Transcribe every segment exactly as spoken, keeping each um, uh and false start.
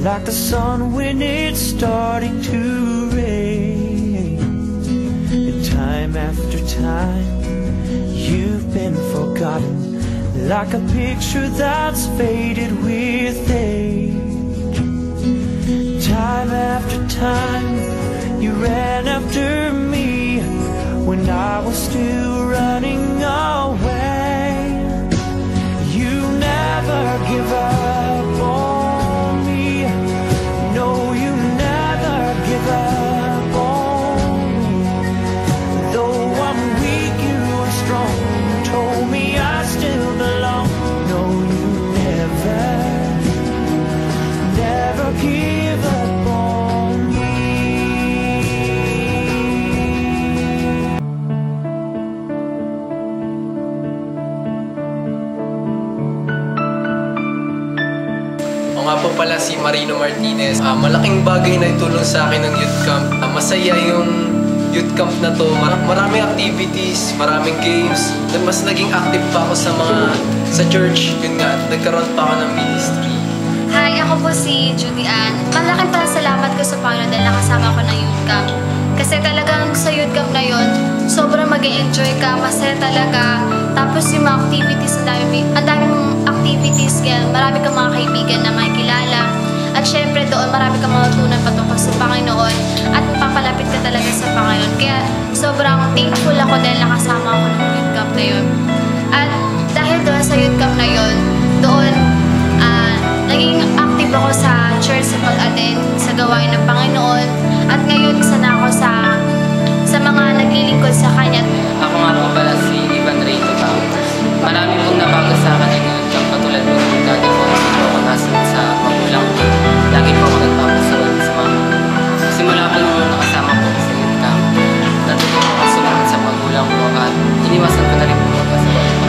like the sun when it's starting to rain. And time after time, you've been forgotten, like a picture that's faded with age. Time after time, you ran after me when I was still running away. You never give up on me. No, you never give up on me. Though I'm weak, you are strong. You told me I still belong. No, you never, never give up on me. Ako nga po pala si Marino Martinez. Uh, malaking bagay na itulong sa akin ng youth camp. Uh, masaya yung youth camp na to. Mar maraming activities, maraming games. Then mas naging active pa ako sa mga sa church. Yun nga, nagkaroon pa ako ng ministry. Hi, ako po si Judy Ann. Malaking pasalamat ko sa Panginoon dahil nakasama ko ng youth camp. Kasi talagang sa youth camp na yun, sobrang mag-e-enjoy ka, masaya talaga. Tapos yung mga activities, ang dami, ang dami mong activities, kaya marami kang mga kaibigan na makikilala. At syempre doon, marami kang matutunan patungkol sa Panginoon at papalapit ka talaga sa Panginoon. Kaya sobrang thankful ako dahil nakasama ako ng youth camp na yun. At dahil doon sa youth camp na yun, doon, uh, naging active ako sa church, sa pag-attend, sa gawain ng Panginoon. At ngayon, isa na ako sa sa mga naglilingkod sa Kanya. Ako nga po pala si Ivan Reyto Towers. Marami pong nabago sa akin ng youth camp, katulad po ng dati po hindi po ako nasan sa magulang ko. Lagi po ako nagpapasawad sa mama. Simula po nung nakasama po sa youth camp, natuto po ako sumunod sa magulang ko at iniwasan ko na rin po magpasawad sa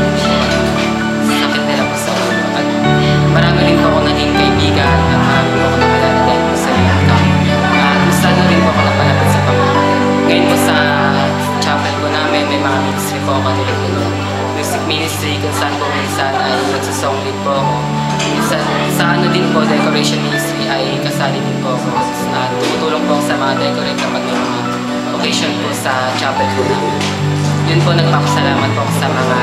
sakit nila po sa ulo. At marami rin po ako naging kaibigan at marami po ako nakalala dahil po sa youth camp. At gusto na rin po ako napalapit sa Panginoon. Ngayon po sa chapel po namin, may mga ministry po ako nila po noon. Music ministry kung saan po minsan ay nagsasong lead po ako. Minsan, sa ano din po, decoration ministry ay kasali din po ako. At tumutulong po ako sa mga decorator pag may mga occasion po sa chapel po namin. Yun po, nagpapasalamat po ako sa mga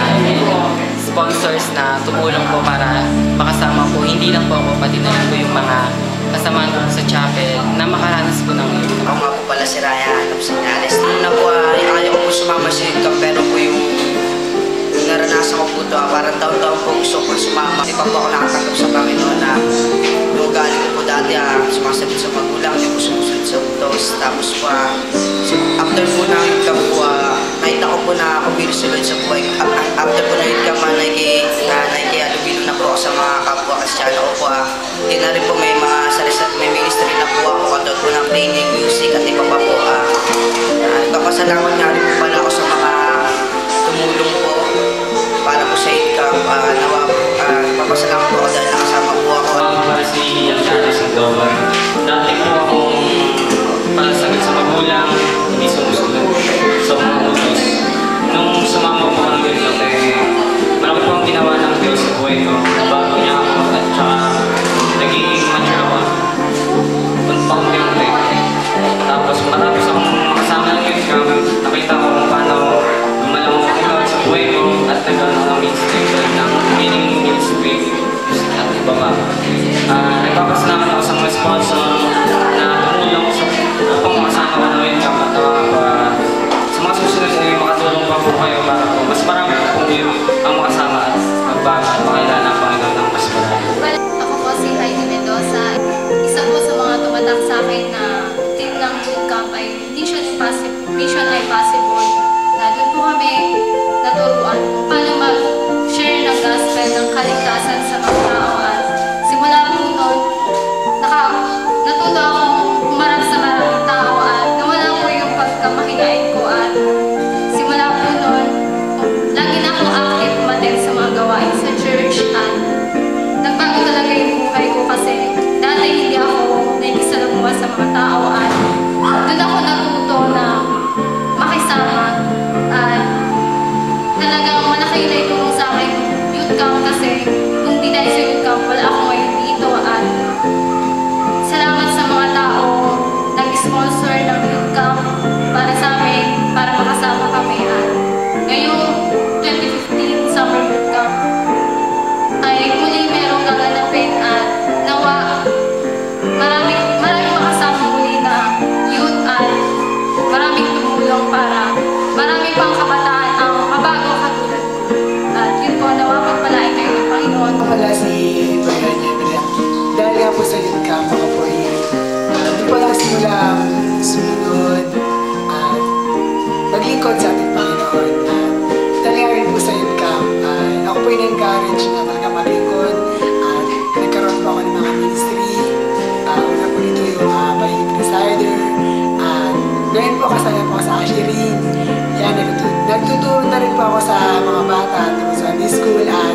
sponsors na tumulong po para makasama po. Hindi lang po ako, pati na lang po yung mga kasamahan ko sa chapel na makaranas po ng yun. Ako nga po pala si Ryan Señales. Una po ay ayaw ko po sumama sa youth camp, pero po yung naranasan ko po ito, parang taon-taon po gusto ko sumama. Di pa po ako nakatanggap sa Panginoon na yung galing ko po dati, ah, sumasabi sa magulang, hindi po sumusunod sa utos. Tapos po, ah, after po na youth camp po, ah, nakita ko po na ako binusulod sa buhay. After po na youth camp, ah, nakikialubilo na po ako sa mga kapwa Kristyano ko po. Ah, hindi na rin po may mga sarisat, may ministry na po ako katulad po ng playing music at iba pa po. Ah, ah, nagpapasalamat nga rin po pala ako sa mga tumulong po para po sa youth camp. Uh, nawa po, uh, nagpapasalamat po ako dahil nakasama po ako. Ako para si Yalcano Sandoval. Dati po akong palasagot sa magulang, hindi sumusunod sa mga utos. Nung sumama po ng youth camp, eh, malaki po ang ginawa ng Diyos sa buhay ko. Nabago niya ako at saka naging mature ako. Unti-unti. Tapos matapos akong makasama ng youth camp, nakita ko kung paano lumalang ako sa buhay ko at nagkaroon ng ministry ng meaning ministry at iba pa. Uh, nagpapasalamat ako sa mga sponsor na tumulong sa upang makasama ko ng youth camp at uh, sa mga susunod na makatulong pa po kayo para po mas marami po po ang makasama at magbago at makilala ang Panginoon ng mas marami. Ako po si Heidi Mendoza. Isa po sa mga tumatak sa akin na tip ng youth camp ay Mission Impossible. Mission ay possible. Na doon po kami naturuan kung paano mag-share ng gospel ng kaligtasan sa mga tao. At simula po noon, naka, natuto akong humarap sa maraming tao at nawala po yung pagkamahigain ko. At simula po noon, lagi na akong active umattend sa mga gawain sa church. At nagbago talaga yung buhay ko kasi dati hindi ako nakikisalamuha sa mga tao. At doon ako natuto na makisama. At talagang malaki na itulong sa akin youth camp kasi kung di dahil sa youth camp, wala ako ngayon dito. At ngayong twenty fifteen Summer Youth Camp ay muli merong gaganapin at nawa maraming, maraming makasama muli na youth at maraming tumulong para maraming pang kabataan ang mabago katulad ko. At yun po, nawa pagpalain kayo ng Panginoon. Ako pala si Brian Yemile. Dahil nga po sa youth camp ako po ay uh, doon po lang simula sumunod at maglingkod sa ating Panginoon. At talaga rin po sa youth camp, uh, ako po yung encourage na talaga maglingkod at nagkaroon po ako ng mga ministry. Uh, una po dito yung uh, Pahingit Presider at ngayon po kasama po sa Asherin. Yan, nagtuturo na rin po ako sa mga bata at sa Sunday school at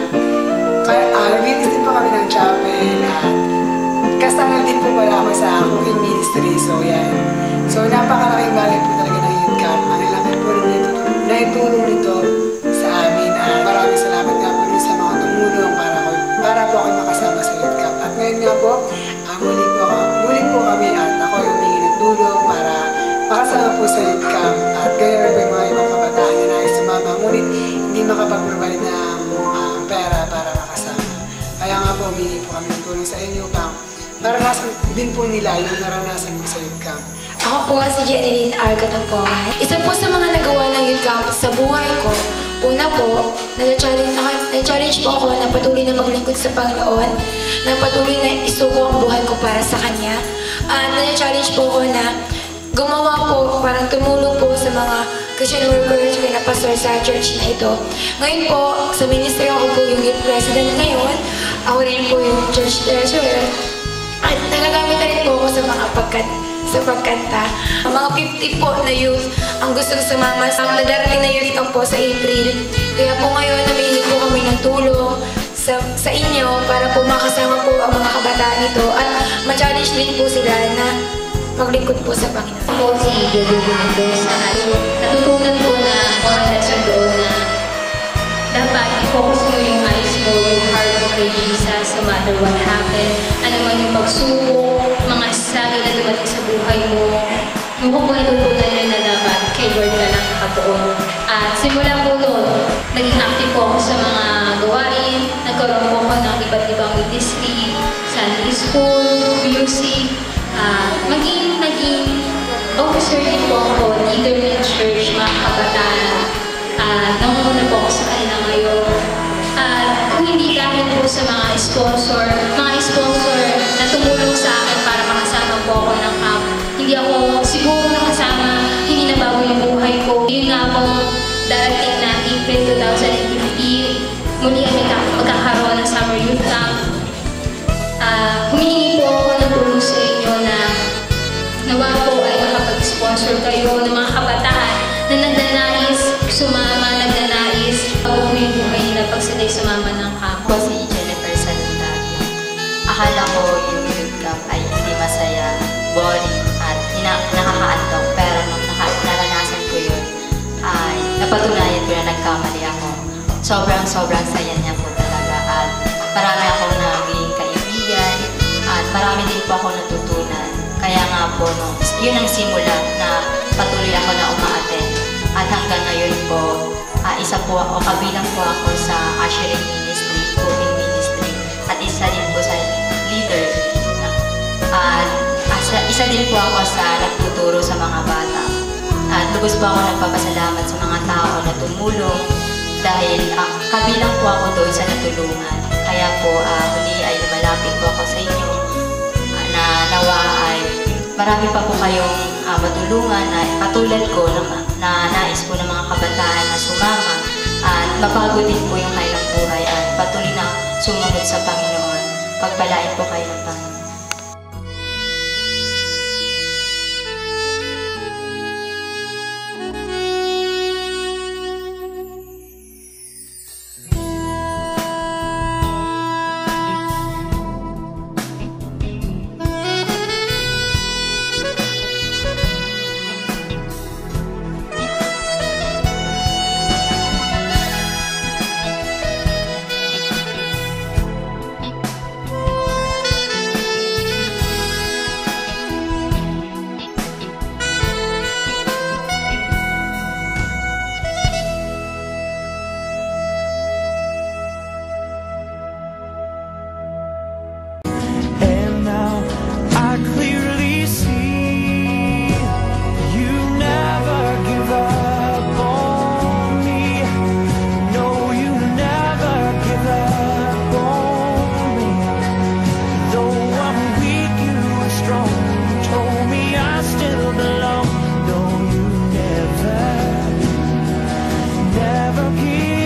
uh, naglinis din po kami ng chapel at kasama din po pala ako sa cooking ministry. So yan. So napakalaking bagay po talaga ng youth camp. Ang laki po rin nito, naitulong nito sa amin at maraming salamat nga po rin sa mga tumulong para, ko, para po ako makasama sa youth camp. At ngayon nga po, uh, muli, po ako, muli po kami at ako yung humingi ng tulong para makasama po sa youth camp at gaya rin po yung mga ibang kabataan na nais sumama ngunit hindi makapag-provide ng uh, pera para makasama. Kaya nga po, humingi po kami ng tulong sa inyo camp. Naranasan din po nila yung naranasan mo sa youth camp. Ako po si Jeneline R. Katampongan. Isa po sa mga nagawa ng youth camp sa buhay ko. Una po, na-challenge po ako na patuloy na maglingkod sa Panginoon, na patuloy na isuko ang buhay ko para sa Kanya. At na-challenge po ako na gumawa po, parang tumulong po sa mga Christian workers kaya na pastor sa church na ito. Ngayon po, sa ministry ako po yung youth president ngayon. Ako rin po yung church treasurer. At nagagamit na rin po ako sa mga pagkat sa pagkanta. Ang mga fifty po na youth ang gustong sumama sa nadarating na youth camp po sa April. Kaya po ngayon namili po kami ng tulong sa, sa inyo para po makasama po ang mga kabataan ito at ma-challenge din po sila na maglingkod po sa Panginoon. Po si Jojo Mendoza at natutunan po na moral lesson doon na dapat i-focus mo yung eyes mo, yung heart mo kay Jesus no matter what happened. Ano man yung pagsubok, mga struggle na dumating sa buhay mo. Yung po po natutunan nyo na dapat kay Lord ka lang nakatuon. At simula po doon, naging active po ako sa mga gawain. Nagkaroon po ako ng iba't ibang ministry, Sunday school, music, uh, maging naging officer din po ako, leader ng church, mga kabataan. Uh, nangunguna po ako sa kanila ngayon. At uh, kung hindi dahil po sa mga sponsor, mga sponsor na tumulong sa akin para makasama po ako ng camp, hindi ako siguro nakasama, hindi na bago yung buhay ko. Yun nga po, darating na April twenty fifteen, muli kami magkakaroon ng Summer Youth Camp. Uh, humihingi po ako ng tulong sa inyo na nawa po ay makapag-sponsor kayo ng mga kabataan na nagnanais sumama, nagnanais bago yung buhay nila pag sila'y sumama ng camp. Ako si Jennifer Salundag. Akala ko yung youth camp ay hindi masaya, boring, at nakakaantok. Pero nung naranasan ko yun, ay napatunayan ko na nagkamali ako. Sobrang-sobrang saya niya po talaga. At marami akong naging kaibigan at marami din po ako natutunan. Kaya nga po, no, yun ang simula na patuloy ako na umaattend. At hanggang ngayon po, uh, isa po ako, kabilang po ako sa Ushering Ministry, Cooking Ministry, at isa din po sa leader. At uh, isa din po ako sa nagtuturo sa mga bata. At lubos po ako nagpapasalamat sa mga tao na tumulong dahil uh, kabilang po ako doon sa natulungan. Kaya po, uh, muli ay lumalapit po ako sa inyo uh, na nawa ay marami pa po kayong uh, matulungan na katulad ko na, na nais po ng mga kabataan na sumama at mabago din po yung kanilang buhay at patuloy na sumunod sa Panginoon. Pagpalain po kayo ng Panginoon. I'll give